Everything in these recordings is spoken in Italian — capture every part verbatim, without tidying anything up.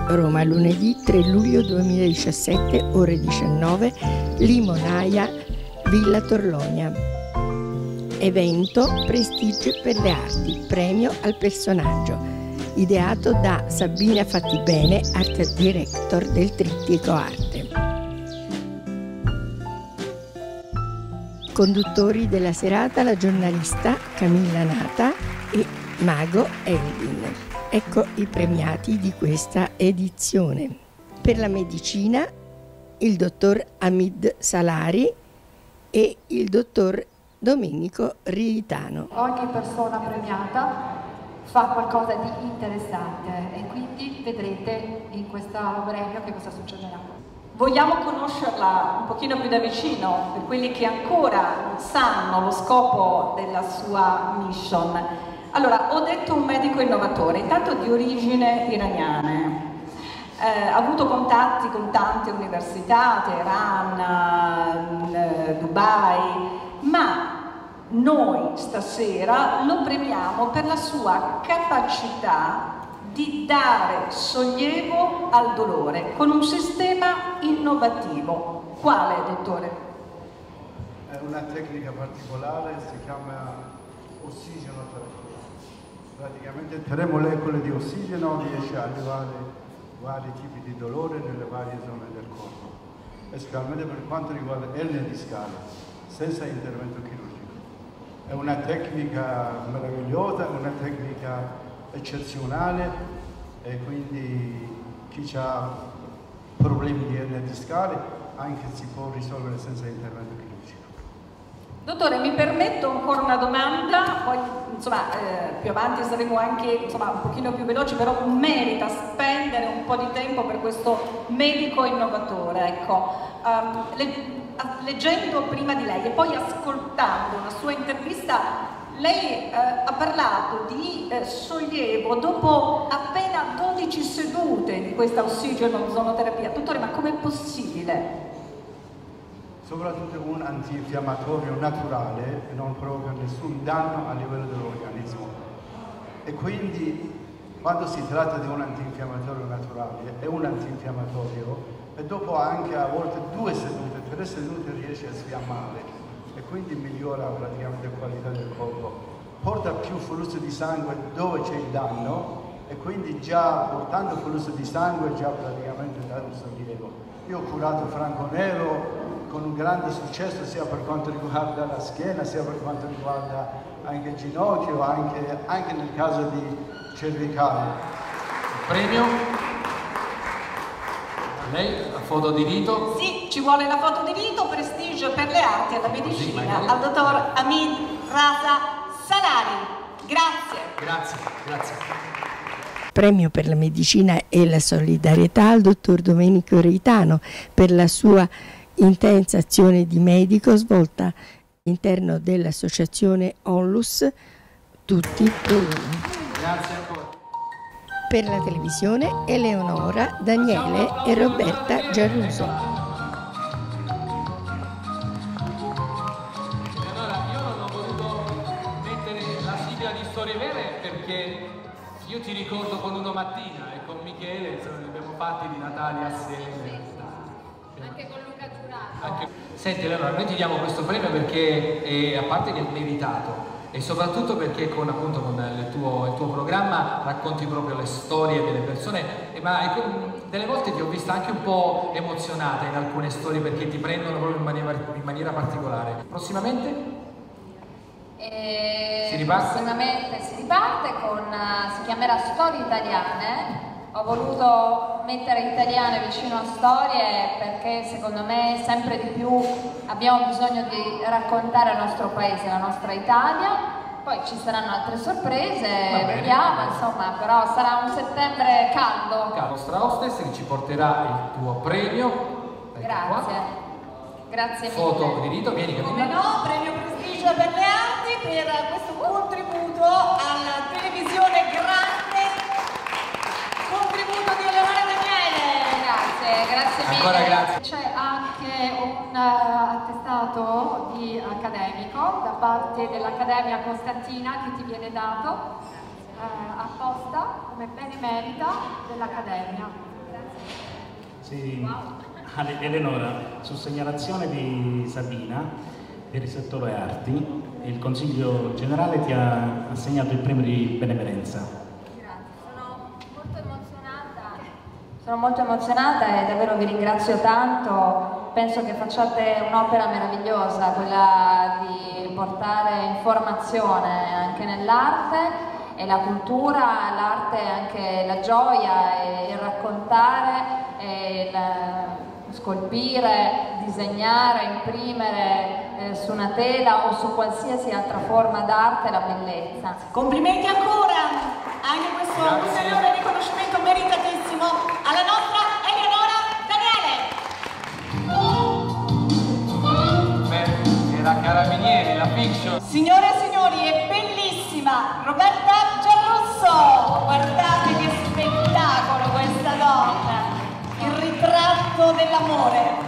Roma, lunedì tre luglio duemiladiciassette, ore diciannove, Limonaia, Villa Torlonia. Evento Prestigio per le arti, premio al personaggio, ideato da Sabina Fattibene, art director del Trittico Arte. Conduttori della serata la giornalista Camilla Nata e Mago Elvin. Ecco i premiati di questa edizione. Per la medicina il dottor Hamid Salari e il dottor Domenico Riitano. Ogni persona premiata fa qualcosa di interessante e quindi vedrete in questo premio che cosa succederà. Vogliamo conoscerla un pochino più da vicino per quelli che ancora non sanno lo scopo della sua mission. Allora, ho detto un medico innovatore, intanto di origine iraniane. Eh, ha avuto contatti con tante università, Teheran, eh, Dubai, ma noi stasera lo premiamo per la sua capacità di dare sollievo al dolore con un sistema innovativo. Quale, dottore? È una tecnica particolare, si chiama ossigenoterapia. Praticamente tre molecole di ossigeno riesce a elevare vari tipi di dolore nelle varie zone del corpo, specialmente per quanto riguarda ernia discale, senza intervento chirurgico. È una tecnica meravigliosa, una tecnica eccezionale e quindi chi ha problemi di ernia discale anche si può risolvere senza intervento chirurgico. Dottore, mi permetto ancora una domanda, poi insomma eh, più avanti saremo anche insomma, un pochino più veloci, però merita spendere un po' di tempo per questo medico innovatore. Ecco, um, le, leggendo prima di lei e poi ascoltando una sua intervista, lei eh, ha parlato di eh, sollievo dopo appena dodici sedute di questa ossigeno-ozonoterapia. Dottore, ma com'è possibile? Soprattutto un antinfiammatorio naturale che non provoca nessun danno a livello dell'organismo. E quindi quando si tratta di un antinfiammatorio naturale è un antinfiammatorio e dopo anche a volte due sedute, tre sedute riesce a sfiammare e quindi migliora praticamente la qualità del corpo. Porta più flusso di sangue dove c'è il danno e quindi già portando flusso di sangue già praticamente dà un sollievo. Io ho curato Franco Nero con un grande successo sia per quanto riguarda la schiena, sia per quanto riguarda anche il ginocchio, anche, anche nel caso di cervicale. Premio? Lei, la foto di rito? Sì, ci vuole la foto di rito, prestigio per le arti e la medicina, sì, al dottor Hamid Rasa Salari. Grazie. Grazie, grazie. Premio per la medicina e la solidarietà al dottor Domenico Reitano per la sua intensa azione di medico svolta all'interno dell'associazione Onlus Tutti per Uno. Grazie ancora. Per la televisione Eleonora, Daniele e Roberta Giarruso. Allora, io non ho voluto mettere la sigla di Storie Vere perché io ti ricordo con Uno Mattina e con Michele, insomma, li abbiamo fatti di Natale assieme. Anche con Luca Giurato. Anche... Senti, allora, noi ti diamo questo premio perché, è, a parte che è meritato, e soprattutto perché con, appunto, con il, tuo, il tuo programma racconti proprio le storie delle persone, e, ma e, delle volte ti ho vista anche un po' emozionata in alcune storie perché ti prendono proprio in maniera, in maniera particolare. Prossimamente? E si riparte? Prossimamente si riparte con, si chiamerà Storie Italiane. Ho voluto mettere italiane vicino a storie perché secondo me sempre di più abbiamo bisogno di raccontare il nostro paese, la nostra Italia. Poi ci saranno altre sorprese, vediamo, insomma, però sarà un settembre caldo. La nostra hostess che ci porterà il tuo premio. Grazie. Grazie mille. Foto di rito, vieni Camilla. Come no, premio prestigio per le arti per questo contributo alla televisione grande. Contributo di Eleonora Daniele. Grazie, grazie mille. Ancora grazie. C'è anche un uh, attestato di accademico da parte dell'Accademia Costantina che ti viene dato uh, apposta come benemerita dell'Accademia. Sì, Eleonora, su segnalazione di Sabina per il settore arti, il Consiglio Generale ti ha assegnato il premio di benemerenza. Grazie, sono molto emozionata. Sono molto emozionata e davvero vi ringrazio tanto. Penso che facciate un'opera meravigliosa, quella di portare informazione anche nell'arte e la cultura, l'arte è anche la gioia e il raccontare, e il scolpire, disegnare, imprimere eh, su una tela o su qualsiasi altra forma d'arte la bellezza. Complimenti ancora, anche questo ulteriore riconoscimento meritatissimo alla nostra Eleonora Daniele. Beh, era Carabinieri, la fiction. Signore e signori, è bellissima Roberta Giarrusso, guardate che spettacolo questa donna, il ritratto dell'amore.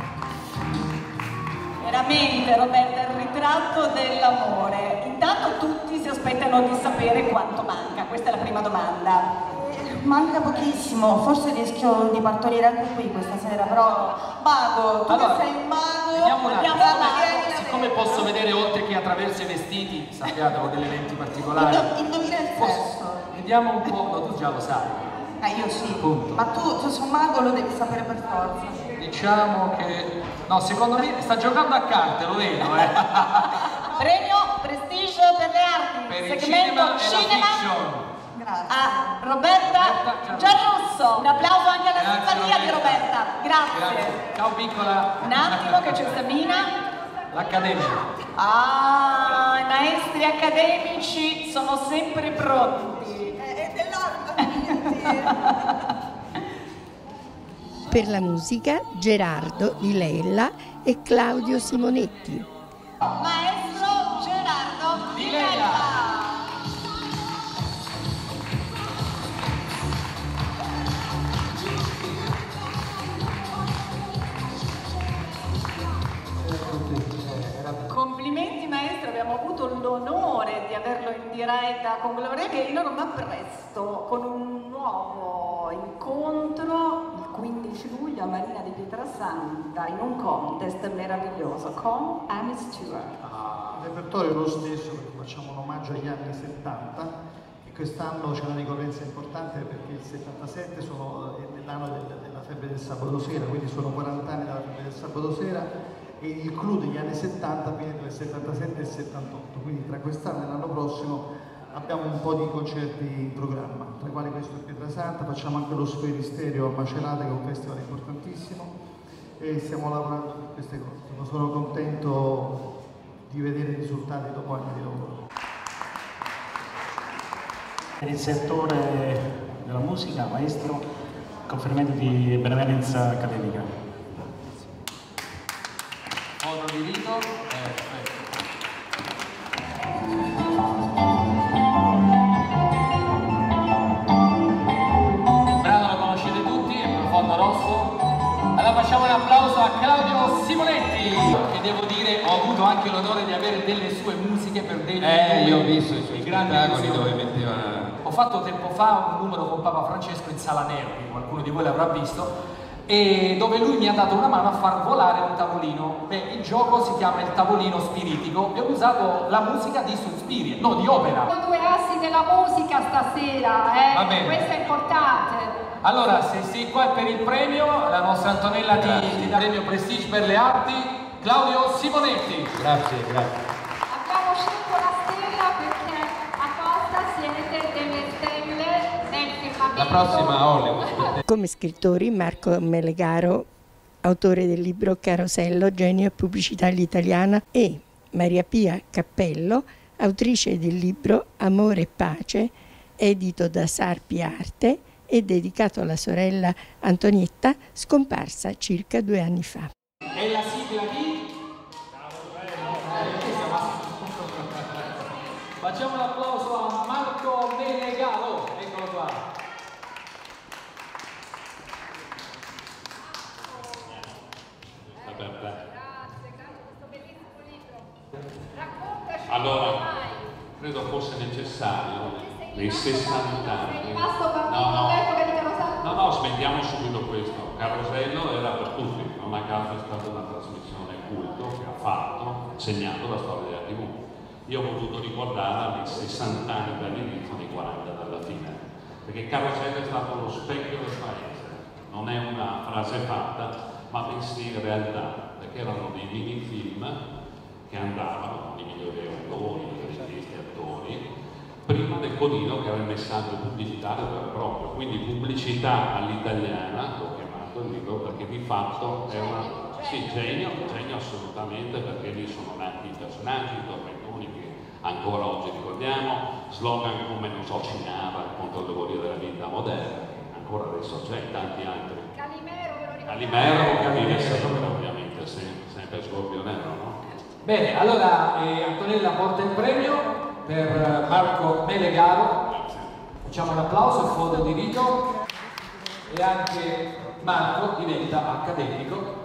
Veramente Roberta, il ritratto dell'amore. Intanto tutti si aspettano di sapere quanto manca, questa è la prima domanda. Manca pochissimo, forse rischio di partorire anche qui questa sera, però mago, tu allora, che sei un mago, vediamo un attimo, abbiamo siccome, siccome posso vedere oltre che attraverso i vestiti, sappiate, ho delle lenti particolari. Indovina il sesso. Vediamo un po', no, tu già lo sai. Eh, io sì, Punto. ma tu, tu sei un mago, lo devi sapere per forza. Diciamo che... No, secondo me sta giocando a carte, lo vedo, eh. Premio Prestige per le arti, Per il segmento cinema e la cinema. fiction. Grazie. A Roberta Giarrusso. Un applauso anche alla Grazie, simpatia di Roberta. Grazie. Grazie. Ciao piccola. Un attimo che c'è Sabina. L'Accademia. Ah, i maestri accademici sono sempre pronti. È dell'arma. Per la musica Gerardo Di Lella e Claudio Simonetti. Maestro Gerardo Di Lella. Complimenti maestro, abbiamo avuto l'onore di averlo in diretta con Gloria Gaynor, ma presto con un nuovo incontro il quindici luglio a Marina di Pietrasanta in un contest meraviglioso con Amy Stewart. Il repertorio è lo stesso perché facciamo un omaggio agli anni settanta e quest'anno c'è una ricorrenza importante perché il settantasette sono, è l'anno del, della febbre del sabato sera, quindi sono quaranta anni dalla febbre del sabato sera e il clou degli anni settanta viene tra il settantasette e il settantotto, quindi tra quest'anno e l'anno prossimo abbiamo un po' di concerti in programma, tra i quali questo è Pietrasanta, facciamo anche lo Sferisterio a Macerata che è un festival importantissimo e stiamo lavorando su queste cose. Sono contento di vedere i risultati dopo anni di lavoro. Per il settore della musica, maestro, conferimento di benemerenza accademica. Foto di rito. Perfetto. Il brano lo conoscete tutti, è Profondo Rosso. Allora facciamo un applauso a Claudio Simonetti, che devo dire ho avuto anche l'onore di avere delle sue musiche per dei Eh, io ho visto i suoi grandi spettacoli musiche. dove metteva... Ho fatto tempo fa un numero con Papa Francesco in Sala Nero, che qualcuno di voi l'avrà visto, e dove lui mi ha dato una mano a far volare un tavolino. Beh, il gioco si chiama il tavolino spiritico e ho usato la musica di Suspiria, no, di opera. Sono due assi della musica stasera, eh? Va bene. Questo è importante. Allora, se sei qua per il premio, la nostra Antonella ti, ti dà il premio Prestige per le arti, Claudio Simonetti. Grazie, grazie. Abbiamo scelto la stella perché apposta siete delle stelle nel firmamento. La prossima Hollywood. Come scrittori Marco Melegaro, autore del libro Carosello, genio e pubblicità all'italiana, e Maria Pia Cappello, autrice del libro Amore e Pace, edito da Sarpi Arte e dedicato alla sorella Antonietta, scomparsa circa due anni fa. E la sigla di? Facciamo un applauso a Marco Melegaro, eccolo qua. Allora, credo fosse necessario nei sessanta anni. No, no, no, no, smettiamo subito questo. Carosello era per tutti, non a caso è stata una trasmissione culto che ha fatto, segnato la storia della tivù. Io ho voluto ricordarla nei sessanta anni dall'inizio, nei quaranta dalla fine, perché Carosello è stato lo specchio del paese, non è una frase fatta, ma bensì in realtà, perché erano dei mini film che andavano con i migliori autori, i registi, attori, prima del codino che era il messaggio pubblicitario vero e proprio, quindi pubblicità all'italiana, l'ho chiamato il libro perché di fatto è una... Sì, genio, genio assolutamente, perché lì sono nati i personaggi, i tormentoni che ancora oggi ricordiamo, slogan come non so, Cinara contro le teorie della vita moderna, ancora adesso c'è, tanti altri. Calimero, ve lo ricordo. Calimero, Calimero, sempre, ovviamente, sempre, sempre Scorpio Nero, no? Bene, allora eh, Antonella porta il premio per Marco Melegaro. Facciamo un applauso, il fondo di rito, e anche Marco diventa accademico.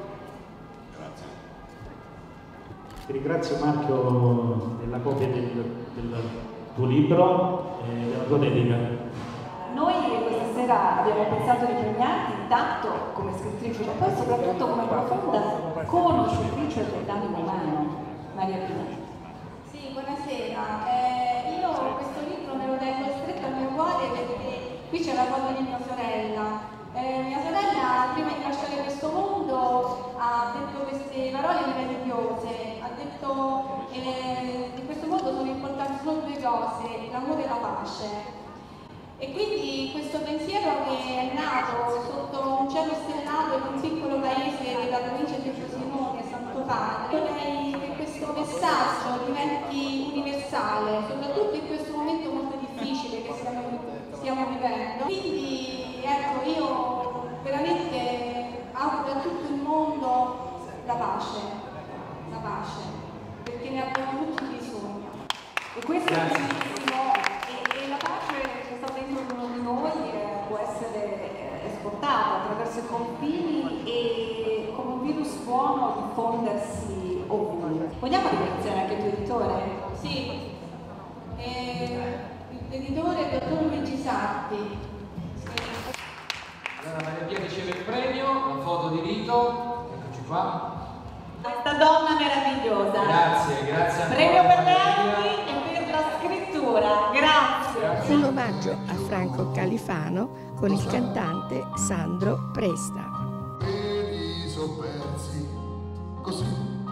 Ti ringrazio Marco della copia del, del tuo libro e della tua dedica. Noi questa sera abbiamo pensato di premiarti intanto come scrittrice, ma poi soprattutto come profonda conoscitrice dell'animo umano. Maria Pina. Sì, buonasera. Eh, io questo libro me lo tengo stretto al mio cuore perché qui c'è la foto di mia sorella. Eh, mia sorella prima di lasciare questo mondo ha detto queste parole meravigliose, ha detto eh, in questo mondo sono importanti solo due cose, l'amore e la pace. E quindi questo pensiero che è nato sotto un cielo stellato in un piccolo paese della provincia di Frosinone, Santo Padre, vorrei che questo messaggio diventi universale, soprattutto in questo momento molto difficile che stiamo, stiamo vivendo. Quindi ecco, io veramente auguro a tutto il mondo la pace, la pace, perché ne abbiamo tutti bisogno. E questo è bellissimo, e, e la pace che sta dentro ognuno di noi eh, può essere esportata attraverso i confini e come un virus buono diffondersi ovunque. Vogliamo ringraziare anche il tuo editore? Sì, eh, l'editore è il dottor Luigi Sarti. Allora Maria Pia riceve il premio, la foto di rito, eccoci qua. Questa donna meravigliosa. Grazie, grazie ancora. Premio per le arti e per la scrittura, grazie. grazie. Un omaggio a Franco Califano con il cantante Sandro Presta. Vedi soppersi così,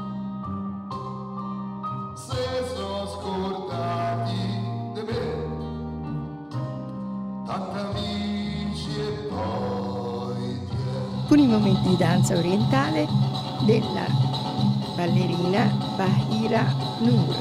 se sono scordati di me, tanti amici e poi ti Con i momenti di danza orientale della ballerina Bahira Noor.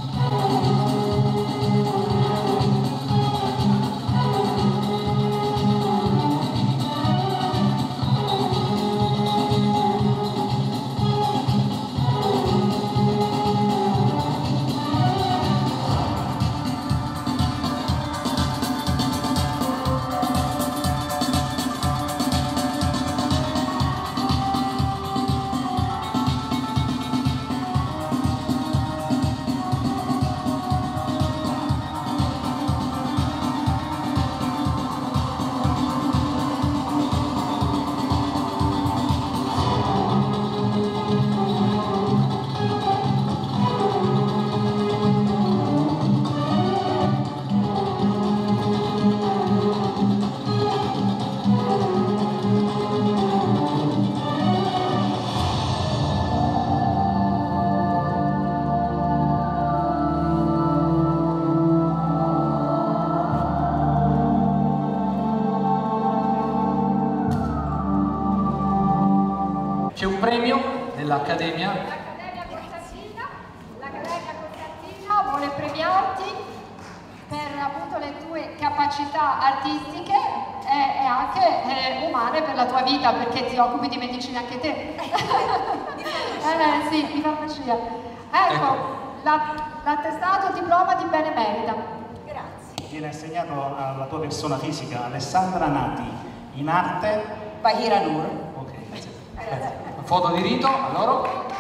C'è un premio dell'Accademia. L'Accademia Costantina, l'Accademia Costantina vuole premiarti per appunto le tue capacità artistiche e, e anche eh, umane per la tua vita, perché ti occupi di medicina anche te. eh, sì, di farmacia. Ecco, ecco. l'attestato diploma di benemerita. Grazie. Viene assegnato alla tua persona fisica, Alessandra Nati, in arte Bahira Noor. Ok, grazie. Foto di rito, a loro.